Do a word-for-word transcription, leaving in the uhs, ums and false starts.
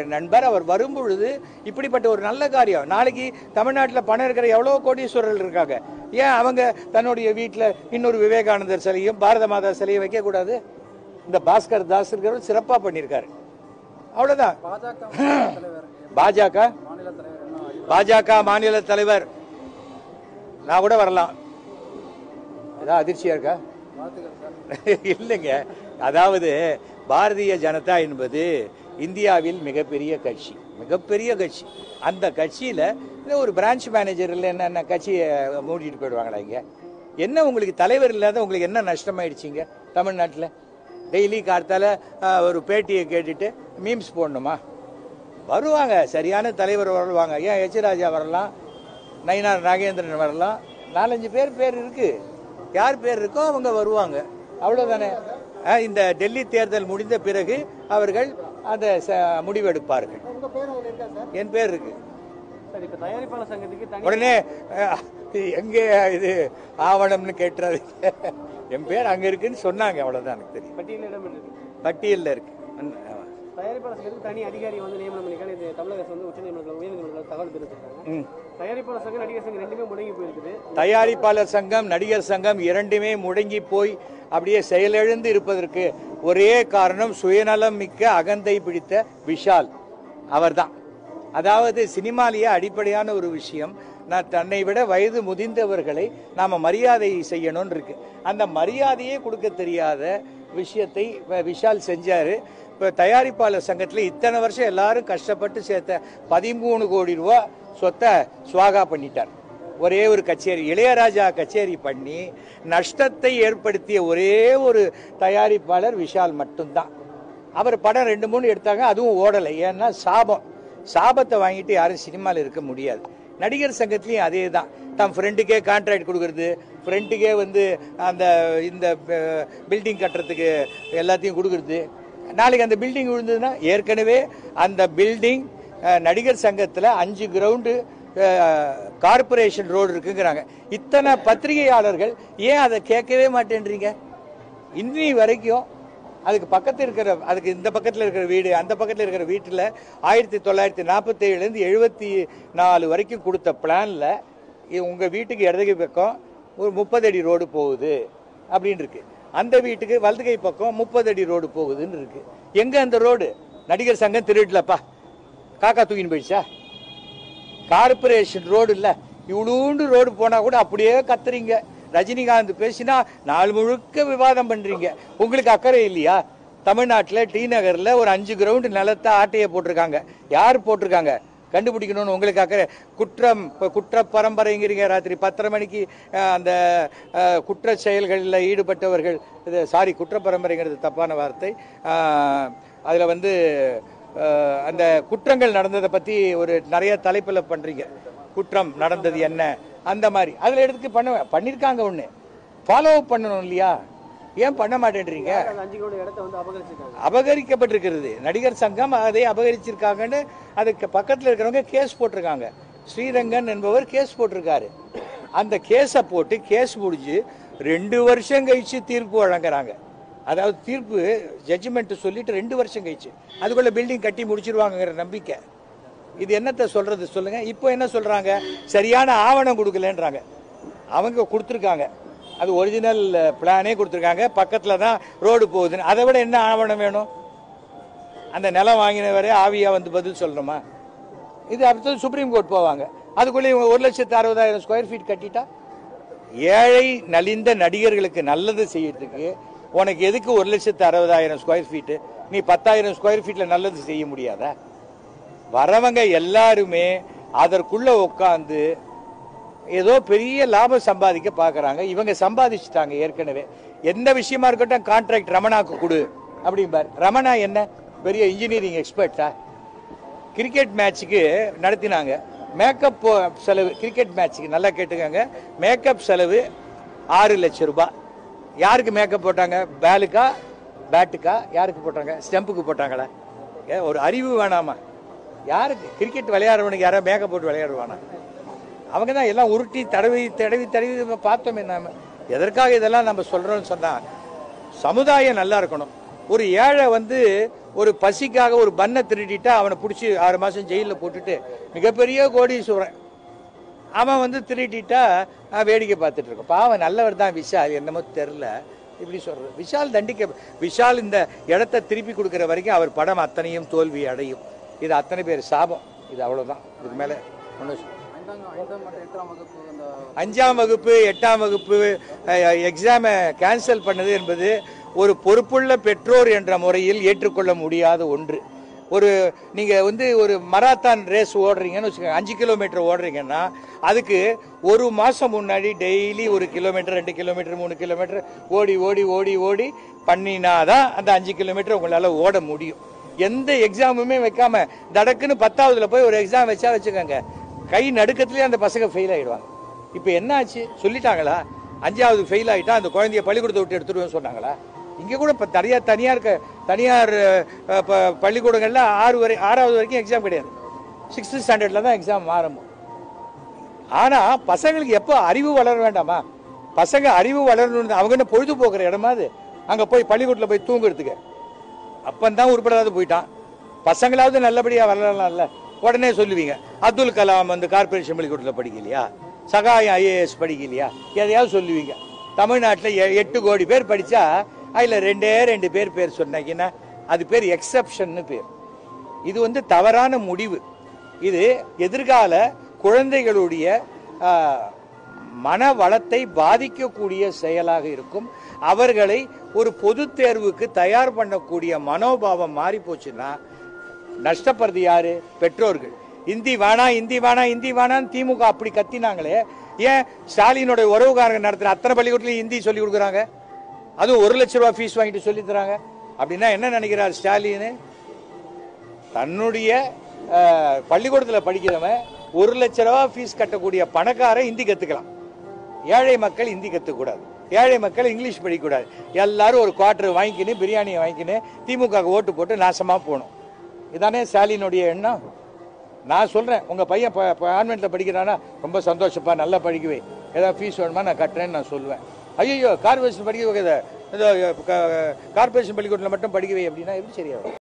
நண்பர். அவர் வரும்பொழுது இப்படிப்பட்ட ஒரு நல்ல காரியம். நாளைக்கு தமிழ்நாட்டில் பணம் இருக்கிற எவ்வளோ கோடீஸ்வரர்கள் இருக்காங்க. ஏன் அவங்க தன்னுடைய வீட்டில் இன்னொரு விவேகானந்தர் சிலையும் பாரத மாதா சிலையும் வைக்கக்கூடாது? இந்த பாஸ்கர் தாஸ் இருக்கிறவர் சிறப்பாக பண்ணியிருக்காரு. அவ்வளோதான். பாஜக பாஜக மாநில தலைவர் நான் கூட வரலாம். ஏதாவது அதிர்ச்சியா இருக்கா? இல்லைங்க. அதாவது பாரதிய ஜனதா என்பது இந்தியாவில் மிகப்பெரிய கட்சி, மிகப்பெரிய கட்சி. அந்த கட்சியில ஒரு பிரான்ச் மேனேஜர் இல்லை, என்ன கட்சியை மூடிட்டு போயிடுவாங்களா? இங்க என்ன உங்களுக்கு தலைவர் இல்லாத உங்களுக்கு என்ன நஷ்டமாயிடுச்சிங்க தமிழ்நாட்டில்? டெய்லி கார்த்தால ஒரு பேட்டியை கேட்டுட்டு மீம்ஸ் போடணுமா? வருவாங்க, சரியான தலைவர் வருவாங்க. ஏன் எச் ராஜா வரலாம், நயினார் நாகேந்திரன் வரலாம், நாலஞ்சு பேர் பேர் இருக்கு. யார் பேர் இருக்கோ அவங்க வருவாங்க, அவ்வளவுதானே. இந்த டெல்லி தேர்தல் முடிந்த பிறகு அவர்கள் அந்த முடிவெடுப்பார்கள். என் பேர் இருக்கு. உடனே எங்கே இது ஆவணம்னு கேட்டுறது, என் பேர் அங்க இருக்குன்னு சொன்னாங்க, அவ்வளவுதான் எனக்கு தெரியும். பட்டியலில் இருக்கு. தயாரிப்பாளர் சங்கத்துக்கு தனி அதிகாரி வந்து நியமனம் பண்ணிக்கான இது தமிழக அரசு வந்து உச்சநீதிமன்றத்தில் உயர்நீதிமன்றத்தில் தகவல் தெரிவிச்சிருக்காங்க. தயாரிப்பாளர் சங்கம் நடிகர் சங்கம் ரெண்டுமே முடங்கி போயிருக்குது. தயாரிப்பாளர் சங்கம் நடிகர் சங்கம் இரண்டுமே முடங்கி போய் அப்படியே செயலிழந்து இருப்பதற்கு ஒரே காரணம் சுயநலம் மிக்க அகந்தை பிடித்த விஷால் அவர்தான். அதாவது சினிமாலேயே அடிப்படையான ஒரு விஷயம், நான் தன்னை விட வயது முதிர்ந்தவர்களை நாம மரியாதை செய்யணும்னு இருக்கு. அந்த மரியாதையே கொடுக்க தெரியாத விஷயத்தை விஷால் செஞ்சாரு. இப்போ தயாரிப்பாளர் சங்கத்தில் இத்தனை வருஷம் எல்லாரும் கஷ்டப்பட்டு சேர்த்த பதிமூணு கோடி ரூபா சொத்தை சுவாகா பண்ணிட்டார். ஒரே ஒரு கச்சேரி, இளையராஜா கச்சேரி பண்ணி நஷ்டத்தை ஏற்படுத்திய ஒரே ஒரு தயாரிப்பாளர் விஷால் மட்டும்தான். அவர் படம் ரெண்டு மூணு எடுத்தாங்க, அதுவும் ஓடலை. ஏன்னா சாபம், சாபத்தை வாங்கிட்டு யாரும் சினிமாவில் இருக்க முடியாது. நடிகர் சங்கத்திலையும் அதே தான். தம் ஃப்ரெண்டுக்கே கான்ட்ராக்ட் கொடுக்கறது, ஃப்ரெண்டுக்கே வந்து அந்த இந்த பில்டிங் கட்டுறதுக்கு எல்லாத்தையும் கொடுக்கறது. நாளைக்கு அந்த பில்டிங் விழுந்ததுன்னா, ஏற்கனவே அந்த பில்டிங் நடிகர் சங்கத்தில் அஞ்சு கிரவுண்டு கார்பரேஷன் ரோடு இருக்குங்கிறாங்க. இத்தனை பத்திரிகையாளர்கள் ஏன் அதை கேட்கவே மாட்டேன்றீங்க? இன்னி வரைக்கும் அதுக்கு பக்கத்தில் இருக்கிற, அதுக்கு இந்த பக்கத்தில் இருக்கிற வீடு, அந்த பக்கத்தில் இருக்கிற வீட்டில் ஆயிரத்தி தொள்ளாயிரத்தி நாற்பத்தி ஏழுலேருந்து எழுபத்தி நாலு வரைக்கும் கொடுத்த பிளான்ல உங்க வீட்டுக்கு இடதுகை பக்கம் ஒரு முப்பது அடி ரோடு போகுது அப்படின்னு இருக்கு. அந்த வீட்டுக்கு வலதுகை பக்கம் முப்பது அடி ரோடு போகுதுன்னு இருக்கு. எங்க அந்த ரோடு? நடிகர் சங்கம் திருடலப்பா, காக்கா தூக்கின்னு போயிடுச்சா? கார்பரேஷன் ரோடு இல்ல, இவ்வளூண்டு ரோடு போனா கூட அப்படியே கத்துறீங்க. ரஜினிகாந்த் பேசினா நாலு முழுக்க விவாதம் பண்றீங்க. உங்களுக்கு அக்கறை இல்லையா? தமிழ்நாட்டில் டி நகர்ல ஒரு அஞ்சு கிரவுண்டு நிலத்தை ஆட்டையை போட்டிருக்காங்க. யார் போட்டிருக்காங்க கண்டுபிடிக்கணும்னு உங்களுக்கு அக்கறை. குற்றம் குற்ற பரம்பரைங்கிறீங்க. ராத்திரி பத்தரை மணிக்கு அந்த குற்ற செயல்களில் ஈடுபட்டவர்கள், சாரி குற்ற பரம்பரைங்கிறது தப்பான வார்த்தை. அதில் வந்து அந்த குற்றங்கள் நடந்ததை பற்றி ஒரு நிறைய தலைப்பில் பண்ணுறீங்க. குற்றம் நடந்தது என்ன, அந்த மாதிரி அதில் எடுத்து பண்ண பண்ணியிருக்காங்க. ஒன்று ஃபாலோ அப் பண்ணணும் இல்லையா? ஏன் பண்ண மாட்டேன்றீங்க? அபகரிக்கப்பட்டிருக்கிறது. நடிகர் சங்கம் அதை அபகரிச்சிருக்காங்கன்னு அதுக்கு பக்கத்தில் இருக்கிறவங்க கேஸ் போட்டிருக்காங்க. ஸ்ரீரங்கன் என்பவர் கேஸ் போட்டிருக்காரு. அந்த கேஸை போட்டு கேஸ் முடிஞ்சு ரெண்டு வருஷம் கழிச்சு தீர்ப்பு வழங்குறாங்க. அதாவது தீர்ப்பு ஜட்ஜ்மெண்ட் சொல்லிட்டு ரெண்டு வருஷம் கழிச்சு அதுக்குள்ள பில்டிங் கட்டி முடிச்சிருவாங்கிற நம்பிக்கை. இது என்னத்தை சொல்றது சொல்லுங்க? இப்போ என்ன சொல்றாங்க? சரியான ஆவணம் கொடுக்கலன்றாங்க. அவங்க கொடுத்துருக்காங்க, அது ஒரிஜினல் பிளானே கொடுத்துருக்காங்க, பக்கத்துல தான் ரோடு போகுதுன்னு. அதை விட என்ன ஆவணம் வேணும்? அந்த நிலம் வாங்கினவரே ஆவியா வந்து பதில் சொல்லணுமா? இது அடுத்தது சுப்ரீம் கோர்ட் போவாங்க. அதுக்குள்ளே இவங்க ஒரு லட்சத்து அறுபதாயிரம் ஸ்கொயர் ஃபீட் கட்டிட்டா, ஏழை நலிந்த நடிகர்களுக்கு நல்லது செய்யறதுக்கு உனக்கு எதுக்கு ஒரு லட்சத்து அறுபதாயிரம் ஸ்கொயர் ஃபீட்டு? நீ பத்தாயிரம் ஸ்கொயர் ஃபீட்ல நல்லது செய்ய முடியாதா? வரவங்க எல்லாருமே அதற்குள்ள உட்காந்து ஏதோ பெரிய லாபம் சம்பாதிக்க பாக்குறாங்க. இவங்க சம்பாதிச்சுட்டாங்க ஏற்கனவே. எந்த விஷயமா இருக்கட்டும் கான்ட்ராக்ட் ரமணாக்கு கொடு அப்படிம்பார். ரமணா என்ன பெரிய இன்ஜினியரிங் எக்ஸ்பர்ட்டா? கிரிக்கெட் மேட்சுக்கு நடத்தினாங்க, மேக்கப் செலவு கிரிக்கெட் மேட்சுக்கு நல்லா கேட்டுக்கங்க, மேக்கப் செலவு ஆறு லட்சம் ரூபாய். யாருக்கு மேக்கப் போட்டாங்க? பேலுக்கா பேட்டுக்கா யாருக்கு போட்டாங்க? ஸ்டெம்புக்கு போட்டாங்களா? ஒரு அறிவு வேணாமா? யாருக்கு? கிரிக்கெட் விளையாடுறவனுக்கு யாராவது மேக்கப் போட்டு விளையாடுவானா? அவங்க தான் எல்லாம் உருட்டி தடவி தடவி தடவி பார்த்தோமே. நாம எதற்காக இதெல்லாம் நம்ம சொல்றோம்னு சொன்னா, சமுதாயம் நல்லா இருக்கணும். ஒரு ஏழை வந்து ஒரு பசிக்காக ஒரு பண்ணை திருடிட்டா அவனை பிடிச்சி ஆறு மாதம் ஜெயிலில் போட்டுட்டு மிகப்பெரிய கோடீஸ்வரன் அவன் வந்து திருடிட்டா வேடிக்கை பார்த்துட்டு இருக்கோம். பாவம் நல்லவர் தான் விஷால், என்னமோ தெரில இப்படி சொல்கிறது. விஷால் தண்டிக்க விஷால் இந்த இடத்த திருப்பி கொடுக்குற வரைக்கும் அவர் படம் அத்தனையும் தோல்வி அடையும். இது அத்தனை பேர் சாபம். இது அவ்வளோதான். இதுக்கு மேலே ஒன்றும் அஞ்சாம் வகுப்பு எட்டாம் வகுப்பு எக்ஸாமை கேன்சல் பண்ணது என்பது ஒரு பொறுப்புள்ள பெற்றோர் என்ற முறையில் ஏற்றுக்கொள்ள முடியாத ஒன்று. ஒரு நீங்கள் வந்து ஒரு மராத்தான் ரேஸ் ஓடுறீங்கன்னு வச்சுக்கோங்க, அஞ்சு கிலோமீட்டர் ஓடுறீங்கன்னா அதுக்கு ஒரு மாதம் முன்னாடி டெய்லி ஒரு கிலோமீட்டர் ரெண்டு கிலோமீட்டர் மூணு கிலோமீட்டர் ஓடி ஓடி ஓடி ஓடி பண்ணினாதான் அந்த அஞ்சு கிலோமீட்டர் உங்களால் ஓட முடியும். எந்த எக்ஸாமுமே வைக்காம தடக்குன்னு பத்தாவதுல போய் ஒரு எக்ஸாம் வச்சா வச்சுக்கோங்க, கை நடுக்கத்துலேயே அந்த பசங்க ஃபெயில் ஆகிடுவாங்க. இப்போ என்ன ஆச்சு சொல்லிட்டாங்களா? அஞ்சாவது ஃபெயில் ஆகிட்டா அந்த குழந்தைய பள்ளிக்கூடத்தை விட்டு எடுத்துருவேன்னு சொன்னாங்களா? இங்கே கூட இப்போ தனியார் தனியார் தனியார் பள்ளிக்கூடங்களில் ஆறு வரை ஆறாவது வரைக்கும் எக்ஸாம் கிடையாது. சிக்ஸ்த்து ஸ்டாண்டர்டில் தான் எக்ஸாம் ஆரம்பம். ஆனால் பசங்களுக்கு எப்போ அறிவு வளர வேண்டாமா? பசங்க அறிவு வளரணும்னு அவங்க பொழுதுபோக்குற இடமா அது. அங்கே போய் பள்ளிக்கூடத்தில் போய் தூங்குறதுக்கு அப்பந்தான் உருப்படாத போயிட்டான். பசங்களாவது நல்லபடியாக வளரலாம்ல. உடனே சொல்லுவீங்க அப்துல் கலாம் வந்து கார்பரேஷன் பள்ளிக்கூடத்தில் படிக்கலையா, சகாயம் ஐஏஎஸ் படிக்கலையா, எதையாவது சொல்லுவீங்க. தமிழ்நாட்டில் எட்டு கோடி பேர் படித்தா அதில் ரெண்டே ரெண்டு பேர் பேர் சொன்னாங்கன்னா அது பேர் எக்ஸப்ஷன்னு பேர். இது வந்து தவறான முடிவு. இது எதிர்கால குழந்தைகளுடைய மன வளத்தை பாதிக்கக்கூடிய செயலாக இருக்கும். அவர்களை ஒரு பொது தேர்வுக்கு தயார் பண்ணக்கூடிய மனோபாவம் மாறி போச்சுன்னா நஷ்டப்படுறது யாரு? பெற்றோர்கள். இந்தி வேணா இந்தி வேணா இந்தி வேணான்னு திமுக அப்படி கத்தினாங்களே, ஏன் ஸ்டாலினோட உறவுக்காரங்க நடத்துற அத்தனை பள்ளிக்கூடத்துலையும் ஹிந்தி சொல்லி கொடுக்குறாங்க? அதுவும் ஒரு லட்ச ரூபா ஃபீஸ் வாங்கிட்டு சொல்லி தராங்க. அப்படின்னா என்ன நினைக்கிறார் ஸ்டாலின்? தன்னுடைய பள்ளிக்கூடத்தில் படிக்கிறவன் ஒரு லட்ச ரூபா ஃபீஸ் கட்டக்கூடிய பணக்கார ஹிந்தி கற்றுக்கலாம், ஏழை மக்கள் ஹிந்தி கற்றுக்கூடாது, ஏழை மக்கள் இங்கிலீஷ் படிக்கக்கூடாது. எல்லாரும் ஒரு குவார்டர் வாங்கிக்கின்னு பிரியாணியை வாங்கிக்கின்னு திமுக ஓட்டு போட்டு நாசமாக போகணும். இதானே ஸ்டாலினுடைய எண்ணம்? நான் சொல்கிறேன், உங்கள் பையன் கான்வென்ட்டில் படிக்கிறானா ரொம்ப சந்தோஷப்பா, நல்லா படிக்கவே, ஏதாவது ஃபீஸ் வேணுமா நான் கட்டுறேன்னு நான் சொல்லுவேன். ஐயோ கார்பரேஷன் படிக்க வைக்காத, ஏதோ கார்பரேஷன் பள்ளிக்கூடத்தில் மட்டும் படிக்கவே அப்படின்னா எப்படி சரியாகும்?